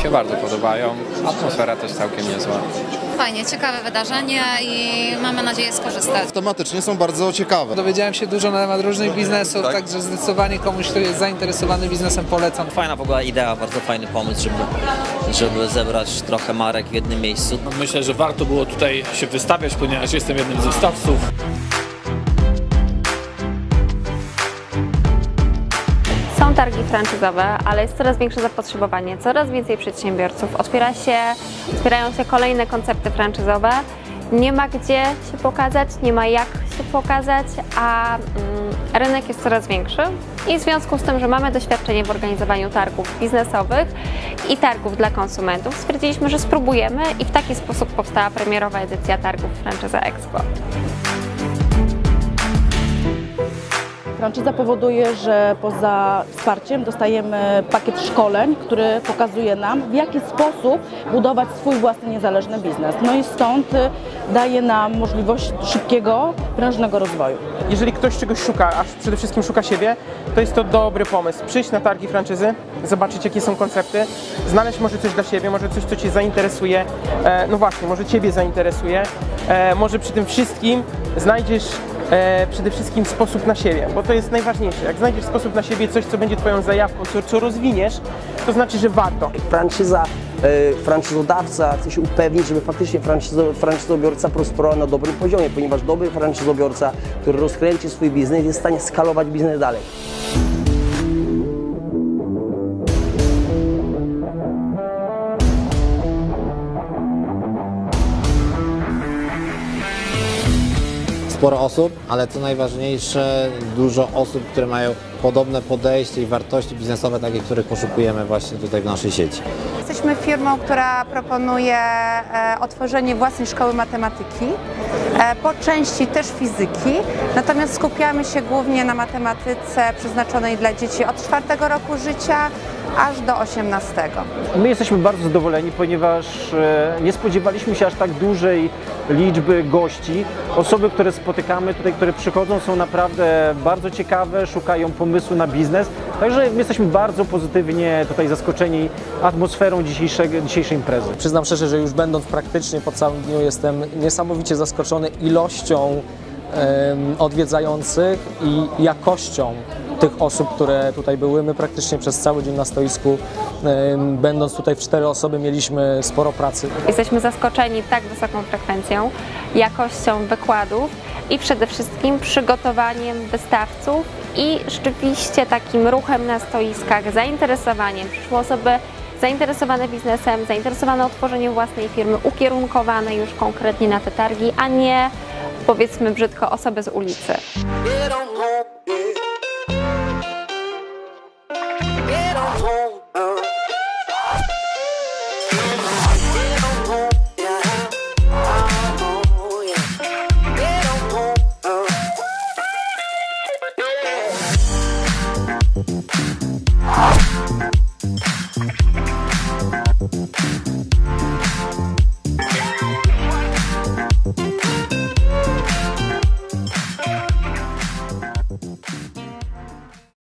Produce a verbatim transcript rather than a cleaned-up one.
się bardzo podobają. Atmosfera też całkiem niezła. Fajnie, ciekawe wydarzenie i mamy nadzieję skorzystać. Tematycznie są bardzo ciekawe. Dowiedziałem się dużo na temat różnych biznesów, tak? Także zdecydowanie komuś, kto jest zainteresowany biznesem, polecam. Fajna w ogóle idea, bardzo fajny pomysł, żeby, żeby zebrać trochę marek w jednym miejscu. Myślę, że warto było tutaj się wystawiać, ponieważ jestem jednym z wystawców. Są targi franczyzowe, ale jest coraz większe zapotrzebowanie, coraz więcej przedsiębiorców, otwiera się, otwierają się kolejne koncepty franczyzowe. Nie ma gdzie się pokazać, nie ma jak się pokazać, a mm, rynek jest coraz większy i w związku z tym, że mamy doświadczenie w organizowaniu targów biznesowych i targów dla konsumentów, stwierdziliśmy, że spróbujemy i w taki sposób powstała premierowa edycja targów Franczyza Expo. Franczyza powoduje, że poza wsparciem dostajemy pakiet szkoleń, który pokazuje nam, w jaki sposób budować swój własny niezależny biznes. No i stąd daje nam możliwość szybkiego, prężnego rozwoju. Jeżeli ktoś czegoś szuka, a przede wszystkim szuka siebie, to jest to dobry pomysł. Przyjść na targi franczyzy, zobaczyć jakie są koncepty, znaleźć może coś dla siebie, może coś, co Cię zainteresuje, e, no właśnie, może Ciebie zainteresuje, e, może przy tym wszystkim znajdziesz E, przede wszystkim sposób na siebie, bo to jest najważniejsze. Jak znajdziesz sposób na siebie, coś, co będzie Twoją zajawką, co, co rozwiniesz, to znaczy, że warto. Franczyza, e, franczyzodawca chce się upewnić, żeby faktycznie franczyzo, franczyzobiorca prosperował na dobrym poziomie, ponieważ dobry franczyzobiorca, który rozkręci swój biznes, jest w stanie skalować biznes dalej. Sporo osób, ale co najważniejsze, dużo osób, które mają podobne podejście i wartości biznesowe, takie, których poszukujemy właśnie tutaj w naszej sieci. Jesteśmy firmą, która proponuje e, otworzenie własnej szkoły matematyki, e, po części też fizyki, natomiast skupiamy się głównie na matematyce przeznaczonej dla dzieci od czwartego roku życia aż do osiemnastego. My jesteśmy bardzo zadowoleni, ponieważ e, nie spodziewaliśmy się aż tak dużej liczby gości. Osoby, które spotykamy tutaj, które przychodzą, są naprawdę bardzo ciekawe, szukają pomysłu na biznes. Także jesteśmy bardzo pozytywnie tutaj zaskoczeni atmosferą dzisiejszej, dzisiejszej imprezy. Przyznam szczerze, że już będąc praktycznie po całym dniu jestem niesamowicie zaskoczony ilością um, odwiedzających i jakością tych osób, które tutaj były. My praktycznie przez cały dzień na stoisku, um, będąc tutaj w cztery osoby, mieliśmy sporo pracy. Jesteśmy zaskoczeni tak wysoką frekwencją, jakością wykładów i przede wszystkim przygotowaniem wystawców i rzeczywiście takim ruchem na stoiskach, zainteresowaniem. Przyszły osoby zainteresowane biznesem, zainteresowane otworzeniem własnej firmy, ukierunkowane już konkretnie na te targi, a nie, powiedzmy brzydko, osoby z ulicy.